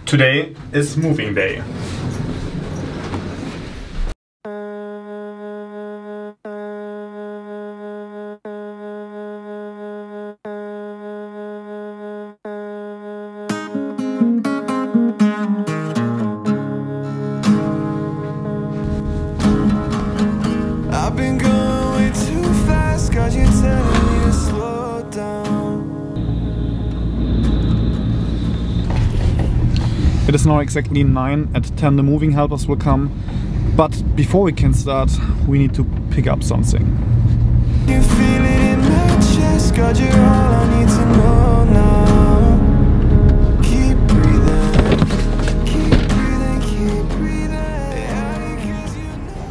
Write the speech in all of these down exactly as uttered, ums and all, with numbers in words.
Today is moving day. I've been going way too fast, cause you're telling me to slow down. It is now exactly nine. At ten the moving helpers will come. But before we can start, we need to pick up something. You feel it in my chest, cause you're all I need to know now. Keep breathing, keep breathing, keep breathing. Yeah, because you know.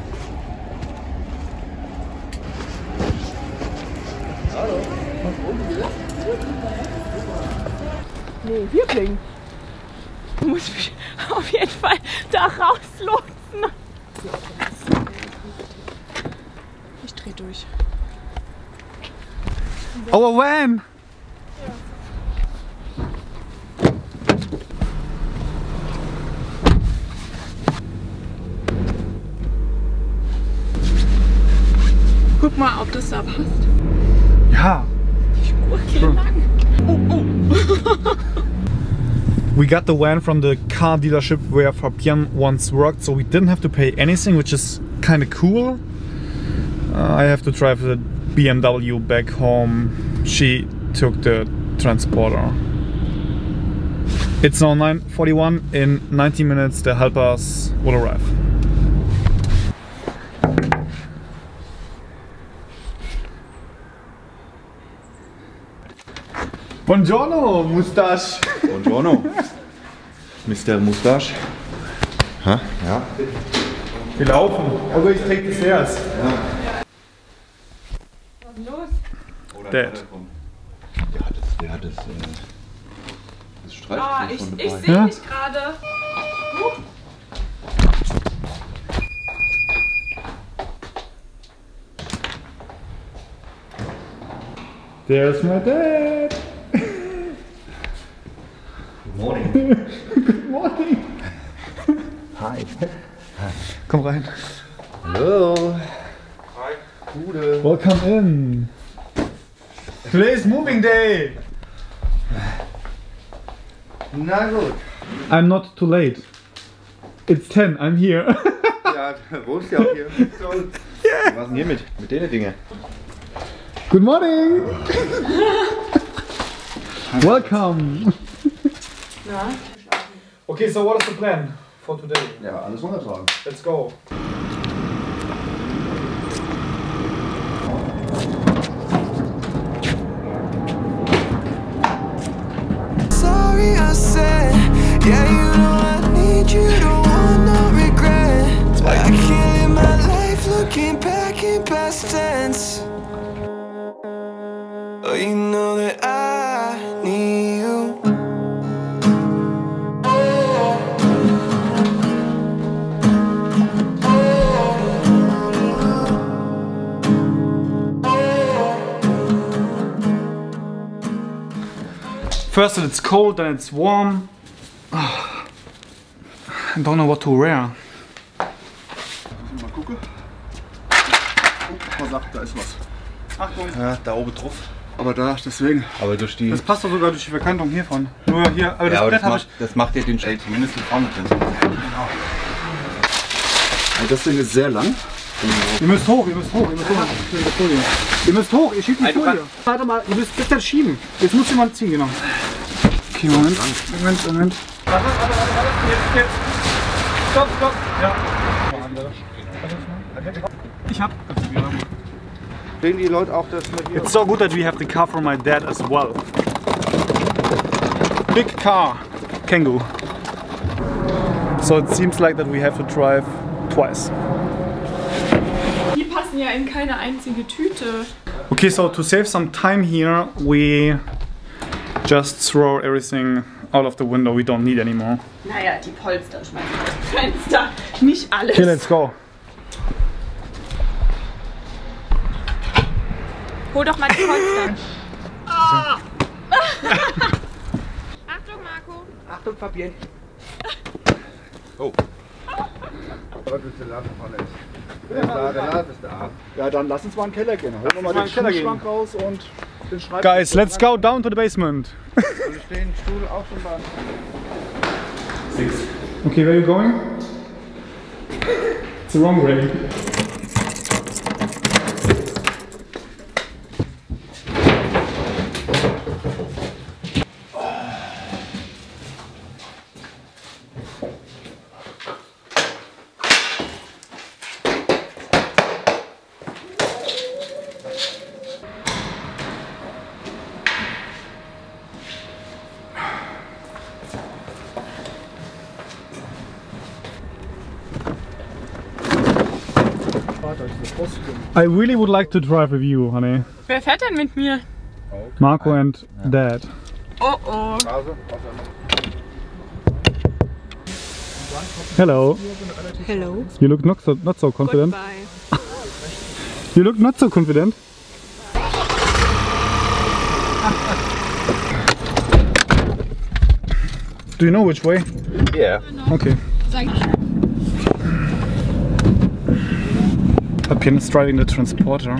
Nee, hier blinken. Du musst mich auf jeden Fall da rauslotsen. Ich dreh durch. Our van! Guck mal, ob das da passt. Ja. Die Gurke Sure. lang. Oh, oh. We got the van from the car dealership where Fabienne once worked, so we didn't have to pay anything, which is kind of cool. Uh, I have to drive the B M W back home. She took the transporter. It's now nine forty-one. In ninety minutes the helpers will arrive. Buongiorno, Mustache! Buongiorno, Mister Mustache. Ha? Ja. Wir laufen. Always take the stairs. Was ist los? Dad. Der hat das, der hat das, äh, das Streichholz Ah, ich, schon ich dabei. sehe Ja? dich gerade. Huch. There's my dad! Good morning. Good morning! Hi. Komm rein. Hallo. Hi. Gute. Welcome in. Today is moving day. Na gut. I'm not too late. It's ten, I'm here. Ja, du wohnst ja auch hier. So. Yeah. Was ist denn hier mit, mit denen Dinge? Good morning. Welcome. Na? Okay, so what is the plan for today? Ja, alles runtertragen. Let's go. Sorry, I said, yeah, you know I need you, don't want no regret. I can't live my life looking back in past tense. Oh, you know that I need you. First it's cold, then it's warm. I don't know what to wear. Mal gucken. Man sagt, da ist was. Achtung. Ja, da oben drauf. Aber da, deswegen. Aber durch die. Das passt doch sogar durch die Verkantung hiervon. Nur hier, aber das ja, aber Brett das habe macht, das macht ja den Shade zumindest die vorne drin. Genau. Also das Ding ist sehr lang. Ihr müsst hoch, ihr müsst hoch, ihr müsst hoch. Ihr müsst hoch, ihr schiebt die Folie. Warte mal, ihr müsst bitte schieben. Jetzt muss jemand ziehen, genau. Okay, Moment, Moment, Moment. Warte, warte, warte, warte. Jetzt, jetzt. Stopp, stopp. Ja. Ich hab. Sehen die Leute auch, dass wir hier. It's so good that we have the car from my dad as well. Big car, Kangoo. So it seems like that we have to drive twice. Die passen ja in keine einzige Tüte. Okay, so to save some time here, we just throw everything out of the window we don't need anymore. Naja, die Polster schmeißen aus dem Fenster. Nicht alles. Okay, let's go. Hol doch mal die Polster. Ah. Achtung, Marco. Achtung, Fabienne. Oh. Was ist der Laden von ist? Der Laden ist da. Ja, dann lass uns mal in den Keller gehen. Holen wir mal mal den in den Keller Schuhschrank raus und den Schreibtisch. Guys, let's go down to the basement. Und stehen Stuhl auch schon da. Okay, where are you going? It's the wrong way. I really would like to drive with you, honey. Wer fährt denn mit mir? Marco and Dad. Oh oh. Pause. Hello. Hello. You look not so, not so confident. Goodbye. You look not so confident. Do you know which way? Yeah. Okay. Fabienne is driving the transporter.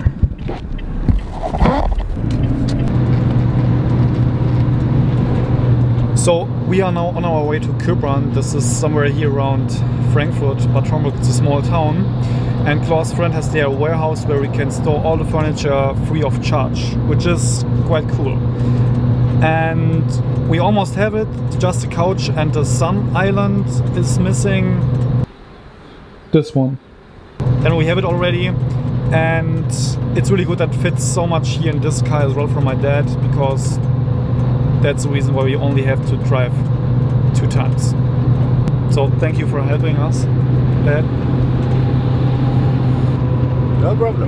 So we are now on our way to Köbrand. This is somewhere here around Frankfurt, Bad Homburg. It's a small town. And Claus' friend has their warehouse where we can store all the furniture free of charge, which is quite cool. And we almost have it, just a couch and the sun island is missing. This one. Then we have it already, and it's really good that fits so much here in this car as well from my dad, because that's the reason why we only have to drive two times. So thank you for helping us, Dad. No problem.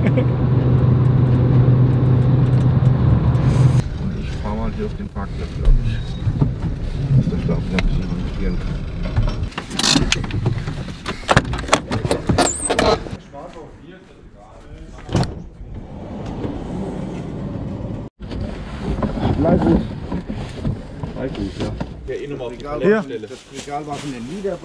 Ich fahr mal hier auf den Parkplatz, glaube ich. Dass der Schlauch noch ein bisschen remontieren kann. Leise. Leise, ja. Ja, eh nochmal auf die Regal. Ja. Das Regal war von den Lieder.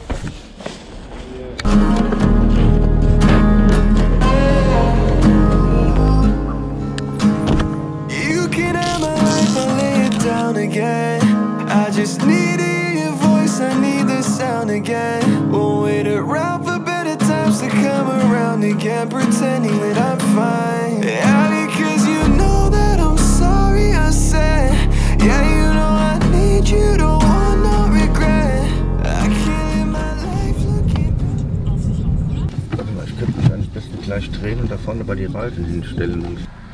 You can have my life, I'll lay it down again. I just need to hear your voice, I need the sound again. We'll wait around for better times to come around again, pretending that I'm fine. Yeah, because you know that I'm sorry, I said. Yeah, you know I need you, don't want no regret. I can't live my life looking. Warte mal, ich könnte mich eigentlich besten gleich drehen und da vorne bei die Reifen hinstellen.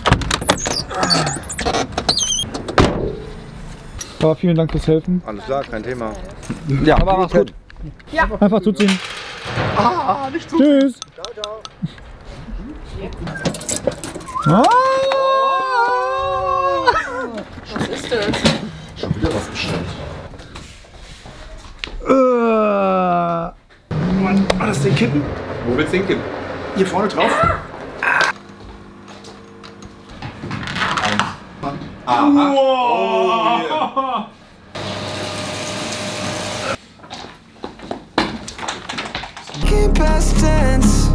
Aber vielen Dank fürs Helfen. Alles klar, kein Thema. Ja, aber mach's gut. Ja. Einfach zuziehen. Ah, nicht zu. Tschüss. Ah! Was ist das? Schon wieder was bestellt. Äh. Mann, war das den Kippen? Wo willst du hinkippen? Hier vorne drauf? Wow. Keep past tense.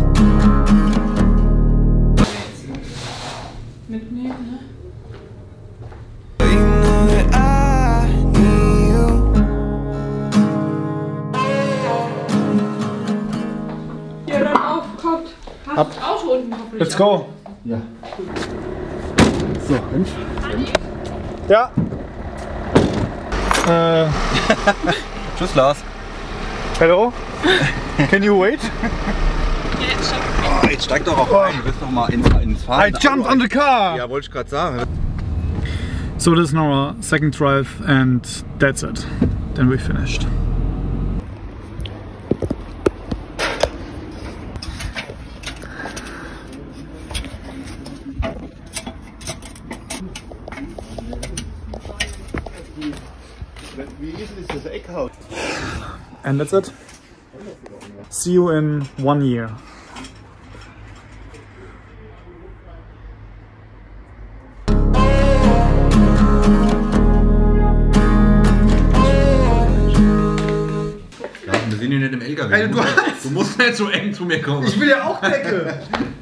Mitnehmen, ne? You know that I need you. Ja, dann auf, kommt. Hast Ab. das Auto unten hoffentlich. Let's go. Ja. So, und? Ja. Äh. Tschüss, Lars. Hello. Can you wait? Oh, jetzt steig doch auch ein. Du bist doch mal ins, ins Fahren. I jumped on the car. Ja, wollte ich gerade sagen. So this is now our second drive and that's it. Then we finished. Wie ist das Eckhaus? And that's it. See you in one year. Digga, Ey, du, du musst, hast- du musst nicht so eng zu mir kommen. Ich will ja auch Decke.